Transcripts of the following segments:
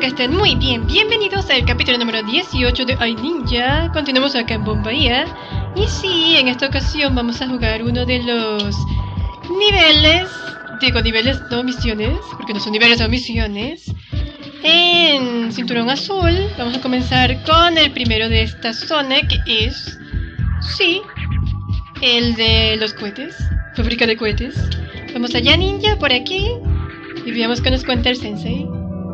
que estén muy bien. Bienvenidos al capítulo número 18 de iNinja. Continuamos acá en Bombahía. Y sí, en esta ocasión vamos a jugar uno de los niveles. Digo niveles, no misiones, porque no son niveles, son misiones. En Cinturón Azul vamos a comenzar con el primero de esta zona, que es... sí, el de los cohetes. Fábrica de cohetes. Vamos allá, ninja, por aquí. Y veamos qué nos cuenta el sensei.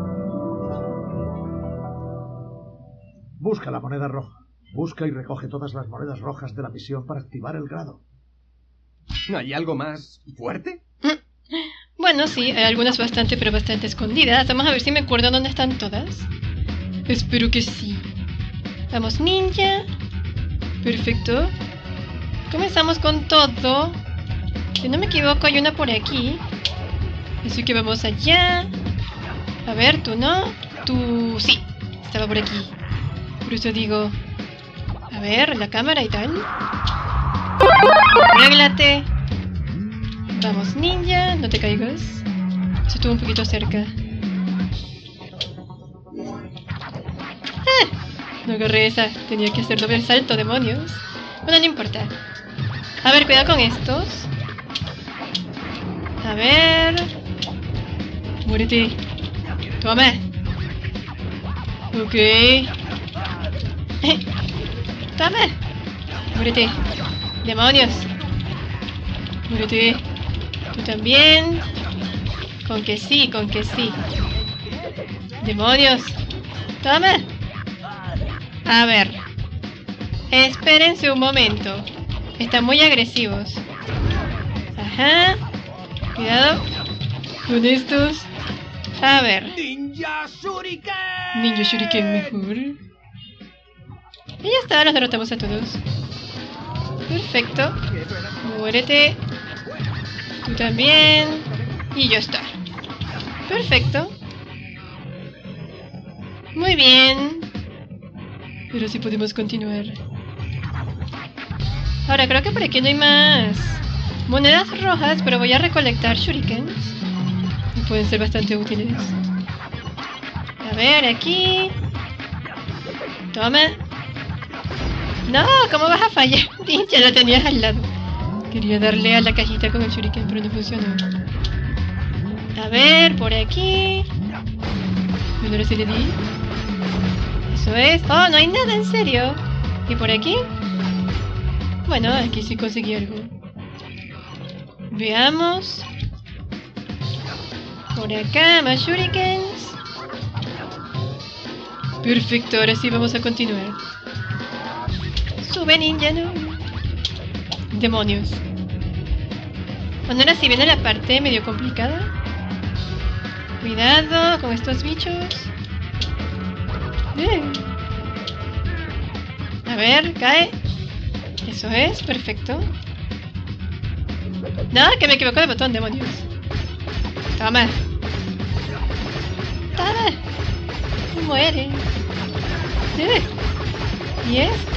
Busca la moneda roja. Busca y recoge todas las monedas rojas de la misión para activar el grado. ¿No hay algo más fuerte? Bueno, sí, hay algunas bastante, pero bastante escondidas. Vamos a ver si me acuerdo dónde están todas. Espero que sí. Vamos, ninja. Perfecto. Comenzamos con todo. Si no me equivoco, hay una por aquí. Así que vamos allá. A ver, tú no. Tú sí. Estaba por aquí. Por eso digo... a ver, la cámara y tal. Arréglate. Vamos, ninja. No te caigas. Eso estuvo un poquito cerca. No agarré esa. Tenía que hacer doble salto, demonios. Bueno, no importa. A ver, cuidado con estos. A ver... muérete. Toma. Ok. Toma. Muérete. Demonios. Muérete. Tú también. Con que sí, con que sí. Demonios. Toma. A ver. Espérense un momento. Están muy agresivos. Ajá. Cuidado. Con estos. A ver. ¡Ninja Shuriken! Ninja Shuriken mejor. Y ya está, los derrotamos a todos. Perfecto. Muérete. Tú también. Y ya está. Perfecto. Muy bien. Pero sí podemos continuar. Ahora creo que por aquí no hay más monedas rojas, pero voy a recolectar shurikens. Y pueden ser bastante útiles. A ver, aquí. Toma. No, ¿cómo vas a fallar? Ya la tenías al lado. Quería darle a la cajita con el shuriken, pero no funcionó. A ver, por aquí. Bueno, ahora sí le di. Eso es. Oh, no hay nada, en serio. ¿Y por aquí? Bueno, aquí sí conseguí algo. Veamos. Por acá, más shurikens. Perfecto, ahora sí vamos a continuar. Sube, ninja, no. Demonios. Bueno, ahora sí viene la parte medio complicada. Cuidado con estos bichos. A ver, cae. Eso es, perfecto. No, que me equivoco de botón, demonios. Toma. Toma. Muere. ¿Y esto?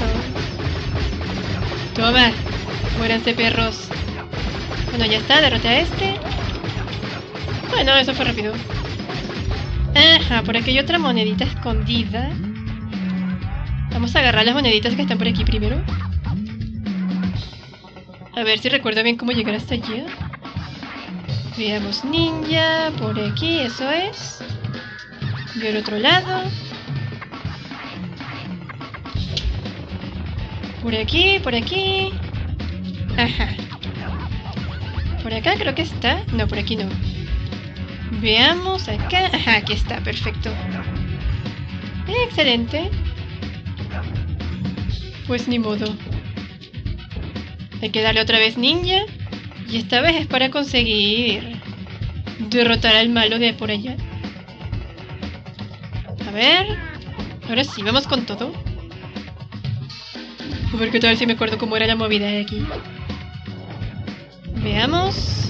Toma. Muéranse, perros. Bueno, ya está, derroté a este. Bueno, eso fue rápido. Ajá, por aquí hay otra monedita escondida. Vamos a agarrar las moneditas que están por aquí primero. A ver si recuerdo bien cómo llegar hasta allí. Veamos, ninja. Por aquí, eso es. Del otro lado. Por aquí, por aquí. Ajá. Por acá creo que está. No, por aquí no. Veamos acá. Ajá, aquí está, perfecto. Excelente. Pues ni modo. Hay que darle otra vez ninja. Y esta vez es para conseguir derrotar al malo de por allá. A ver. Ahora sí, vamos con todo. A ver qué tal si me acuerdo cómo era la movida de aquí. Veamos.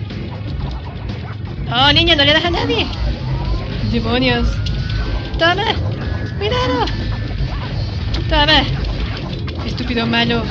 Oh, niña, no le das a nadie. Demonios. Toma. Cuidado. Toma. Estúpido malo.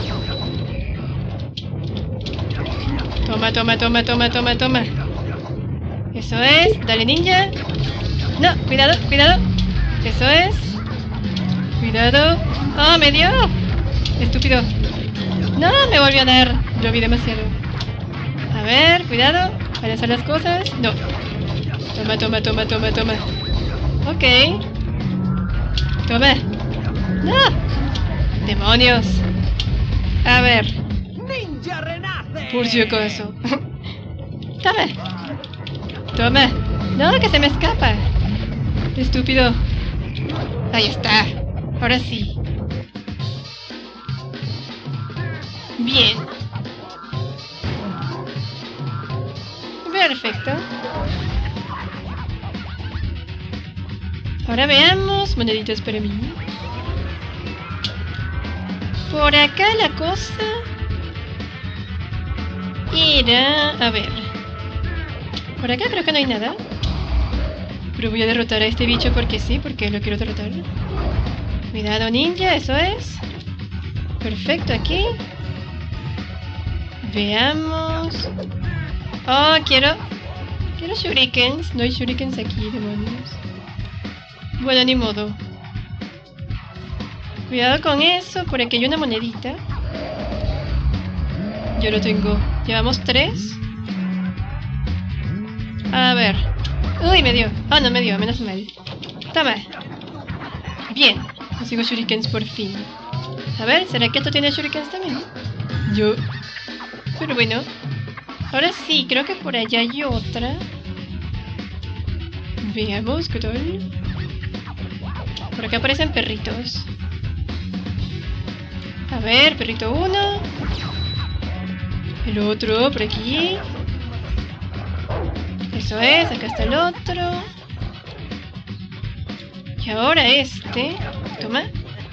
Toma, toma, toma, toma, toma. Eso es. Dale, ninja. No, cuidado, cuidado. Eso es. Cuidado. ¡Oh, me dio! Estúpido. No, me volvió a dar. Lo vi demasiado. A ver, cuidado. ¿Van a hacer las cosas? No. Toma, toma, toma, toma, toma. Ok. Toma. ¡No! ¡Demonios! A ver. ¡Ninja renace! Por si acaso. Toma. Toma. No, que se me escapa. Estúpido. Ahí está. Ahora sí. Bien. Perfecto. Ahora veamos moneditas para mí. Por acá la cosa era... A ver. Por acá creo que no hay nada. Pero voy a derrotar a este bicho porque sí, porque lo quiero derrotar. Cuidado, ninja, eso es. Perfecto, aquí. Veamos. Oh, quiero shurikens. No hay shurikens aquí, demonios. Bueno, ni modo. Cuidado con eso, por aquí hay una monedita. Yo lo tengo. Llevamos 3. A ver. Uy, me dio. Ah, no me dio, menos mal. Toma. Bien. Consigo shurikens por fin. A ver, ¿será que esto tiene shurikens también? Yo. Pero bueno. Ahora sí, creo que por allá hay otra. Veamos, ¿qué tal? Por acá aparecen perritos. A ver, perrito 1. El otro, por aquí. Eso es, acá está el otro. Y ahora este. Toma.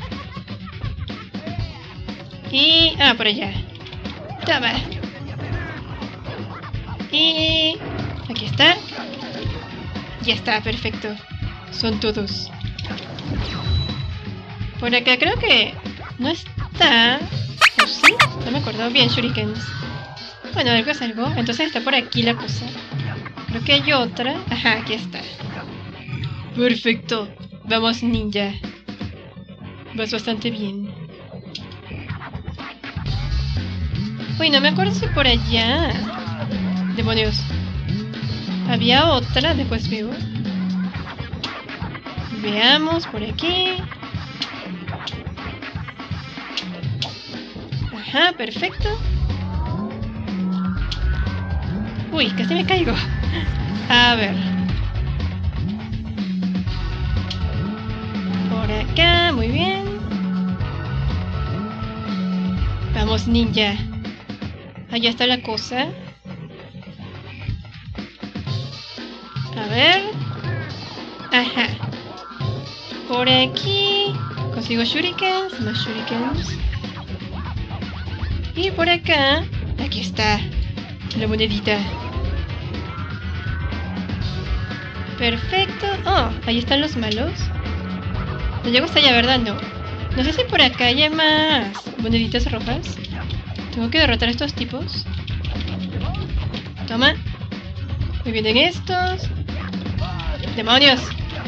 Y... ah, por allá. Toma. Y... aquí está. Ya está, perfecto. Son todos. Por acá creo que... no está... ¿o sí? No me acuerdo bien, shurikens. Bueno, algo es algo. Entonces está por aquí la cosa. Creo que hay otra. Ajá, aquí está. Perfecto. Vamos, ninja. Vas bastante bien. Uy, no me acuerdo si por allá... demonios. Había otra, después veo. Veamos por aquí. Ajá, perfecto. Uy, casi me caigo. A ver. Por acá, muy bien. Vamos, ninja. Allá está la cosa. A ver. Ajá. Por aquí consigo shurikens, más shurikens. Y por acá, aquí está la monedita. Perfecto. Oh, ahí están los malos. No llego hasta allá, ¿verdad? No. No sé si por acá hay más moneditas rojas. Tengo que derrotar a estos tipos. Toma. Me vienen estos. ¡Demonios!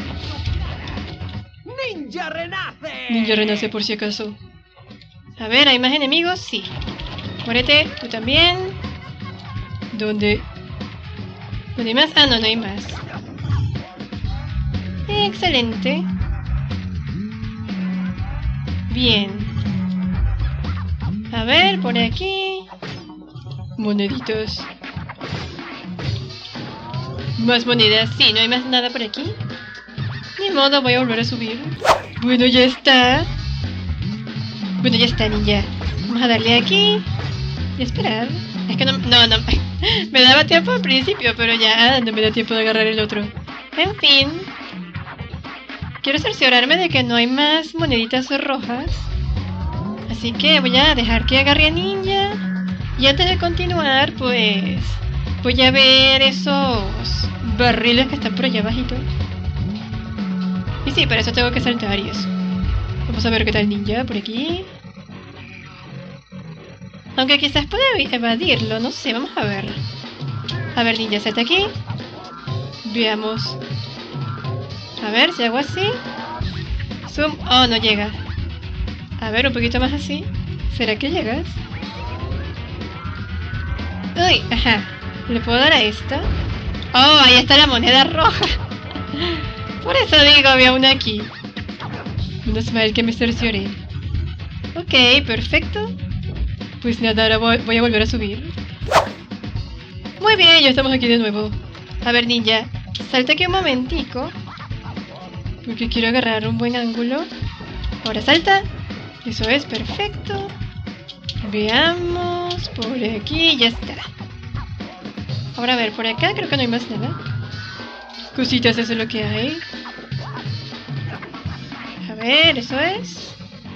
¡Ninja renace! Ninja renace por si acaso. A ver, ¿hay más enemigos? Sí. Muérete, tú también. ¿Dónde? ¿Dónde hay más? Ah, no, no hay más. Excelente. Bien. A ver, por aquí. Moneditos. Más monedas. Sí, no hay más nada por aquí. Ni modo, voy a volver a subir. Bueno, ya está. Bueno, ya está, ninja. Vamos a darle aquí. Y esperar. Es que no... Me daba tiempo al principio, pero ya no me da tiempo de agarrar el otro. En fin. Quiero cerciorarme de que no hay más moneditas rojas. Así que voy a dejar que agarre a ninja. Y antes de continuar, pues... voy a ver esos barriles que están por allá abajito. Y sí, para eso tengo que saltar y eso. Vamos a ver qué tal ninja por aquí. Aunque quizás pueda evadirlo, no sé, vamos a ver. A ver, ninja, salta aquí. Veamos. A ver si hago así. Zoom. Oh, no llega. A ver, un poquito más así. ¿Será que llegas? Uy, ajá. ¿Le puedo dar a esta? Oh, ahí está la moneda roja. Por eso digo, había una aquí. Menos mal que me cercioré. Ok, perfecto. Pues nada, ahora voy a volver a subir. Muy bien, ya estamos aquí de nuevo. A ver, ninja, salta aquí un momentico. Porque quiero agarrar un buen ángulo. Ahora salta. Eso es, perfecto. Veamos, por aquí, ya está. Ahora a ver, por acá creo que no hay más nada. Cositas, eso es lo que hay. A ver, eso es.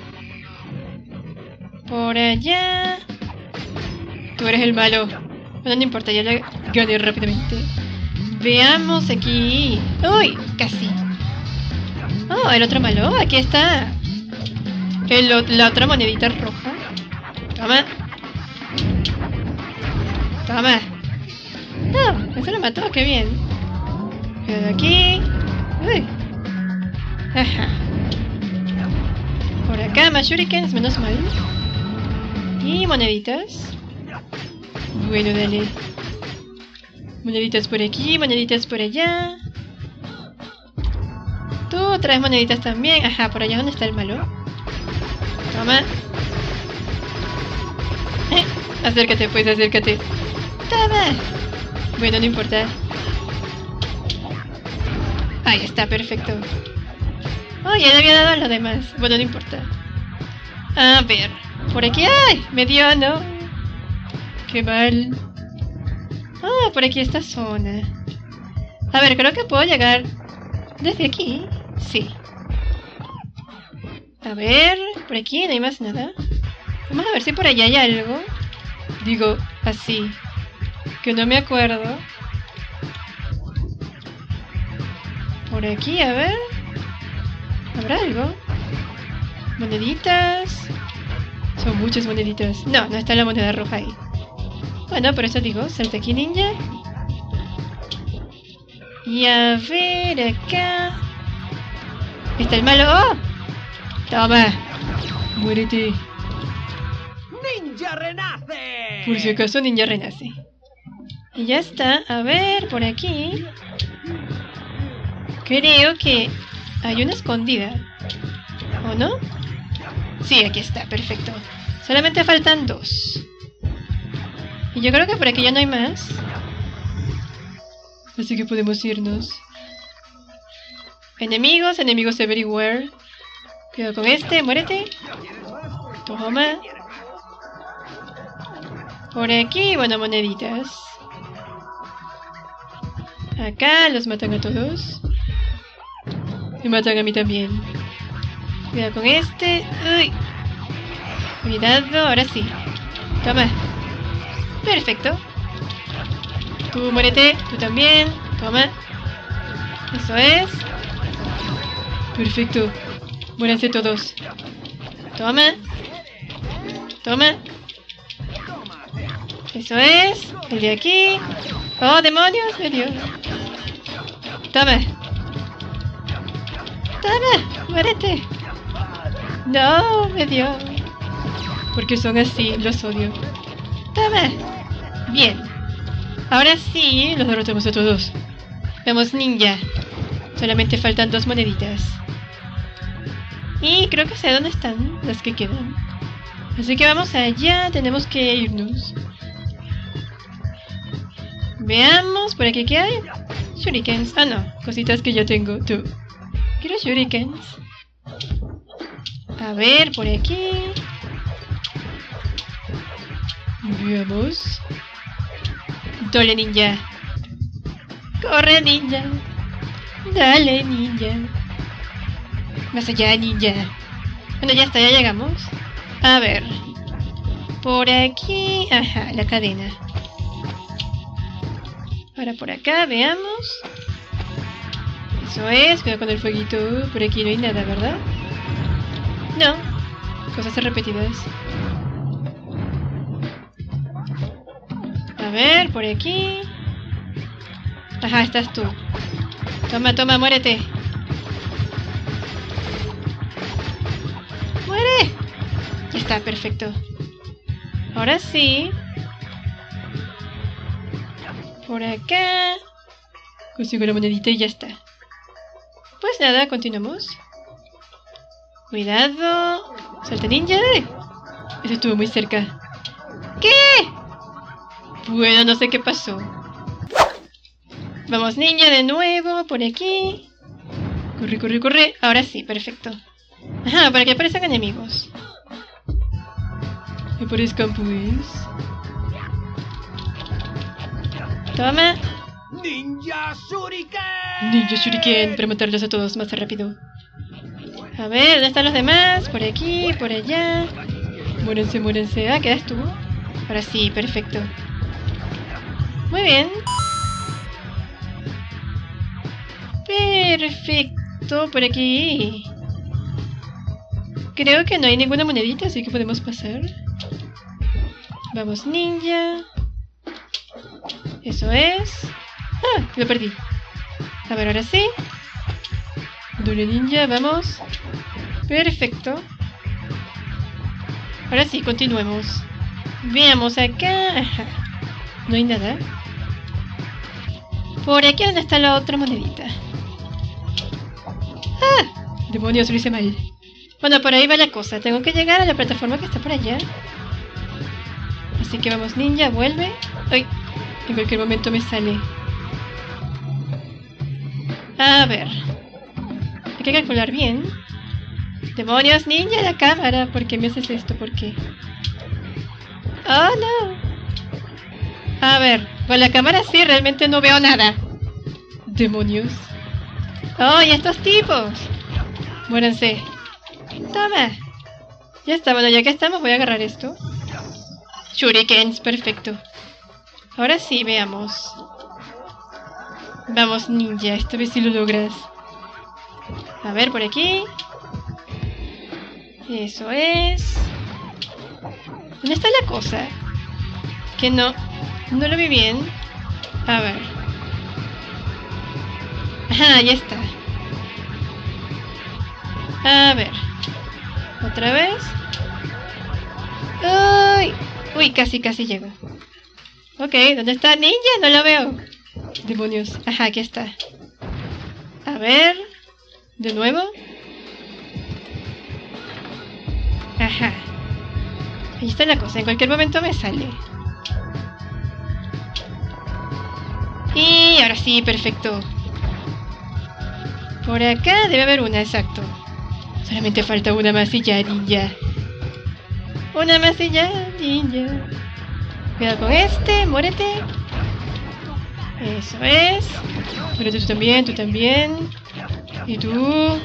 Por allá. Tú eres el malo. Bueno, no importa, ya le gané rápidamente. Veamos aquí. ¡Uy! Casi. Oh, el otro malo. Aquí está. La otra monedita roja. Toma. Toma. No, eso lo mató, qué bien. Cuidado aquí. Uy. Ajá. Por acá, más shurikens, menos mal. Y moneditas. Bueno, dale. Moneditas por aquí, moneditas por allá. Tú traes moneditas también. Ajá, por allá donde está el malo. Toma. Acércate, pues, acércate. Toma. Bueno, no importa. Ahí está, perfecto. Oh, ya le había dado a lo demás. Bueno, no importa. A ver. Por aquí. ¡Ay! Me dio, ¿no? Qué mal. Ah, por aquí esta zona. A ver, creo que puedo llegar desde aquí. Sí. A ver, por aquí no hay más nada. Vamos a ver si por allá hay algo. Digo, así. Que no me acuerdo. Por aquí, a ver. ¿Habrá algo? Moneditas. Son muchas moneditas. No, no está la moneda roja ahí. Bueno, por eso digo, salta aquí, ninja. Y a ver acá. Está el malo. ¡Oh! Toma. Muérete. ¡Ninja renace! Por si acaso, ninja renace. Y ya está. A ver, por aquí. Creo que hay una escondida. ¿O no? Sí, aquí está. Perfecto. Solamente faltan 2. Y yo creo que por aquí ya no hay más. Así que podemos irnos. Enemigos, enemigos everywhere. Cuidado con este, muérete. Toma. Por aquí, bueno, moneditas. Acá los matan a todos. Me matan a mí también. Cuidado con este. Uy. Cuidado, ahora sí. Toma. Perfecto. Tú muérete, tú también. Toma. Eso es. Perfecto. Muéranse todos. Toma. Toma. Eso es. El de aquí. ¡Oh, demonios! Me dio. Toma. Toma. Muérete. No, me dio. Porque son así, los odio. Toma. Bien. Ahora sí, los derrotamos a todos. Vamos, ninja. Solamente faltan 2 moneditas. Y creo que sé dónde están las que quedan. Así que vamos allá, tenemos que irnos. Veamos, por aquí qué hay. Shurikens. Ah, no, cositas que ya tengo. Tú. Quiero shurikens. A ver, por aquí. Veamos. Dale, ninja. Corre, ninja. Dale, ninja. Más allá, ninja. Bueno, ya está, ya llegamos. A ver. Por aquí. Ajá, la cadena. Ahora por acá, veamos. Eso es, cuidado con el fueguito. Por aquí no hay nada, ¿verdad? No. Cosas repetidas. A ver, por aquí. Ajá, estás tú. Toma, toma, muérete. ¡Muere! Ya está, perfecto. Ahora sí. Por acá. Consigo la monedita y ya está. Pues nada, continuamos. Cuidado. Salta ninja. Eso estuvo muy cerca. ¿Qué? Bueno, no sé qué pasó. Vamos ninja de nuevo, por aquí. Corre, corre, corre. Ahora sí, perfecto. Ajá, para que aparezcan enemigos. Que aparezcan pues. Toma. ¡Ninja Shuriken! Ninja Shuriken para matarlos a todos más rápido. A ver, ¿dónde están los demás? Por aquí, por allá. Muérense, muérense. Ah, ¿quedas tú? Ahora sí, perfecto. Muy bien. Perfecto, por aquí. Creo que no hay ninguna monedita, así que podemos pasar. Vamos, ninja. Eso es. ¡Ah! Lo perdí. A ver, ahora sí. Doble ninja, vamos. Perfecto. Ahora sí, continuemos. Veamos acá. Ajá. No hay nada. Por aquí donde está la otra monedita. ¡Ah! Demonios, lo hice mal. Bueno, por ahí va la cosa. Tengo que llegar a la plataforma que está por allá. Así que vamos, ninja, vuelve. ¡Ay! En cualquier momento me sale. A ver. Hay que calcular bien. ¡Demonios, ninja, la cámara! ¿Por qué me haces esto? ¿Por qué? ¡Oh, no! A ver, con la cámara sí, realmente no veo nada. ¡Demonios! ¡Oh, y estos tipos! Muéranse. ¡Toma! Ya está, bueno, ya que estamos voy a agarrar esto. Shurikens, perfecto. Ahora sí, veamos. Vamos, ninja, esta vez sí lo logras. A ver, por aquí. Eso es. ¿Dónde está la cosa? Que no lo vi bien. A ver. Ajá, ya está. A ver. Otra vez. ¡Uy! Uy, casi llego. Ok, ¿dónde está ninja? No lo veo. Demonios. Ajá, aquí está. A ver. De nuevo. Ajá. Ahí está la cosa. En cualquier momento me sale. Y ahora sí, perfecto. Por acá debe haber una, exacto. Solamente falta una más y ya, ninja. Una más y ya, ninja. Cuidado con este, muérete. Eso es. Muérete tú también, tú también. Y tú.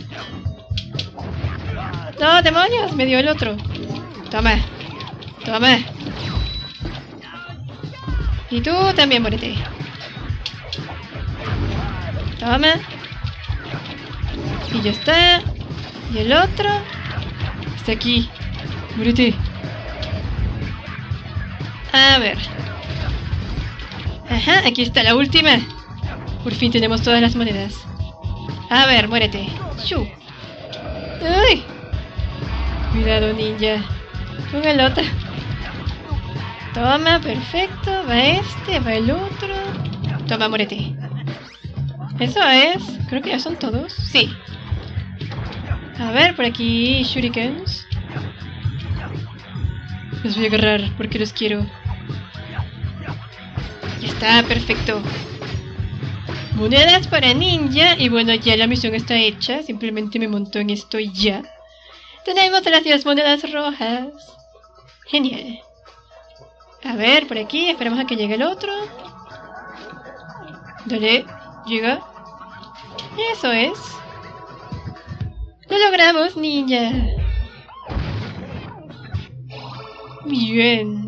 No, demonios, me dio el otro. Toma. Toma. Y tú también muérete. Toma. Y ya está. Y el otro está aquí. Muérete. A ver. Ajá, aquí está la última. Por fin tenemos todas las monedas. A ver, muérete. ¡Shu! ¡Uy! Cuidado, ninja. Con el otro. Toma, perfecto. Va este, va el otro. Toma, muérete. Eso es. Creo que ya son todos. Sí. A ver, por aquí shurikens. Los voy a agarrar porque los quiero. Ya está, perfecto. Monedas para ninja. Y bueno, ya la misión está hecha. Simplemente me monto en esto y ya. Tenemos las 10 monedas rojas. Genial. A ver, por aquí. Esperamos a que llegue el otro. Dale, llega. Eso es. ¡Lo logramos, ninja! Bien.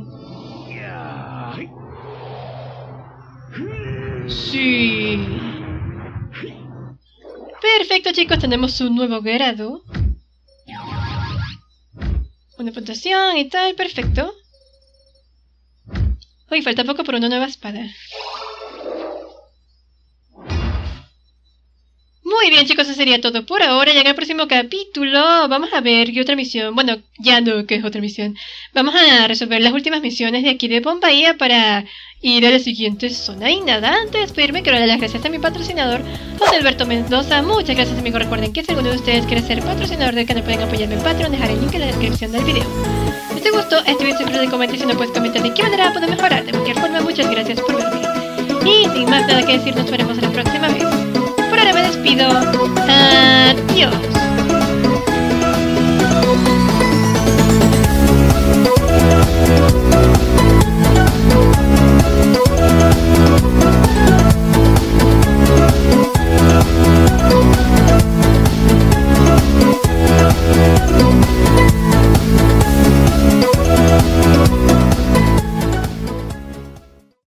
Sí. Perfecto, chicos, tenemos un nuevo grado. Una puntuación y tal, perfecto. Uy, falta poco por una nueva espada. Muy Muy bien, chicos, eso sería todo por ahora. Ya en el próximo capítulo vamos a ver qué otra misión. Bueno, ya no, que es otra misión. Vamos a resolver las últimas misiones de aquí de Pompeia para ir a la siguiente zona. Y nada, antes de despedirme, quiero dar las gracias a mi patrocinador, José Alberto Mendoza. Muchas gracias, amigos. Recuerden que si alguno de ustedes quiere ser patrocinador del canal, pueden apoyarme en Patreon. Dejaré el link en la descripción del video. Si te gustó este video, siempre comenta y si no puedes comentar de qué manera puedo mejorar. De cualquier forma, muchas gracias por verme. Y sin más nada que decir, nos veremos la próxima vez. Por ahora me despido. Adiós.